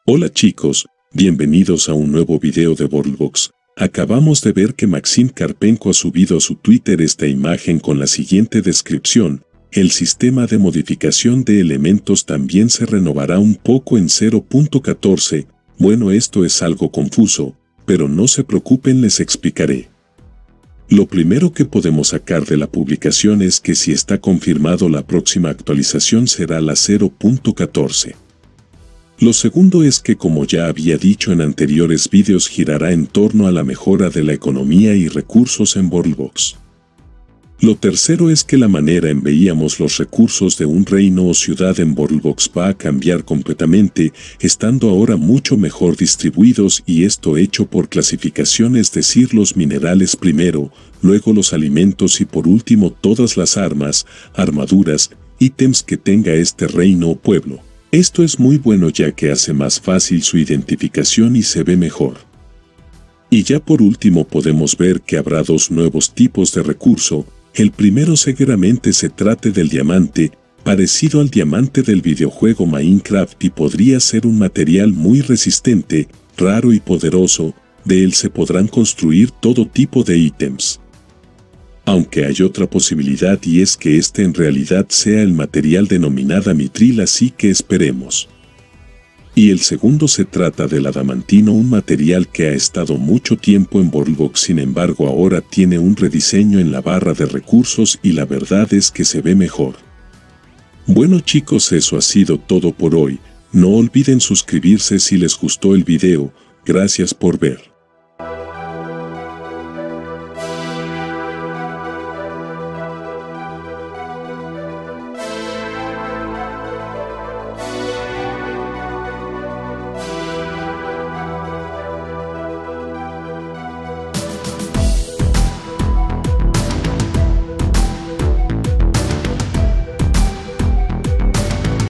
Hola chicos, bienvenidos a un nuevo video de Worldbox. Acabamos de ver que Maxim Karpenko ha subido a su Twitter esta imagen con la siguiente descripción: el sistema de modificación de elementos también se renovará un poco en 0.14. Bueno, esto es algo confuso, pero no se preocupen, les explicaré. Lo primero que podemos sacar de la publicación es que si está confirmado, la próxima actualización será la 0.14. Lo segundo es que, como ya había dicho en anteriores vídeos, girará en torno a la mejora de la economía y recursos en Worldbox. Lo tercero es que la manera en veíamos los recursos de un reino o ciudad en Worldbox va a cambiar completamente, estando ahora mucho mejor distribuidos, y esto hecho por clasificación, es decir, los minerales primero, luego los alimentos y por último todas las armas, armaduras, ítems que tenga este reino o pueblo. Esto es muy bueno ya que hace más fácil su identificación y se ve mejor. Y ya por último podemos ver que habrá dos nuevos tipos de recurso. El primero seguramente se trate del diamante, parecido al diamante del videojuego Minecraft, y podría ser un material muy resistente, raro y poderoso. De él se podrán construir todo tipo de ítems. Aunque hay otra posibilidad, y es que este en realidad sea el material denominada mitril, así que esperemos. Y el segundo se trata del adamantino, un material que ha estado mucho tiempo en Worldbox, sin embargo ahora tiene un rediseño en la barra de recursos y la verdad es que se ve mejor. Bueno chicos, eso ha sido todo por hoy. No olviden suscribirse si les gustó el video. Gracias por ver.